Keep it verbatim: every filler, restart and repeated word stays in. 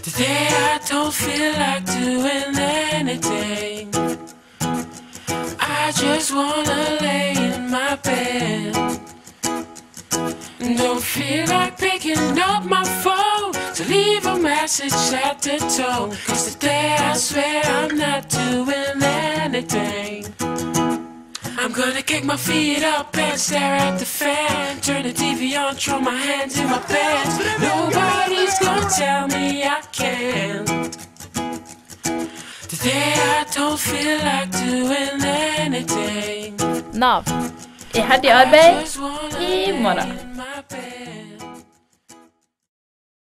Today I don't feel like doing anything. I just wanna lay in my bed. Don't feel like picking up my phone to leave a message at the tone. Cause today I swear I'm not doing anything. I'm gonna kick my feet up and stare at the fan. Turn the T V on, throw my hands in my pants. Nobody's gonna tell me I can't. Today I don't feel like doing anything. N A V. Iherdig arbeid i morgen.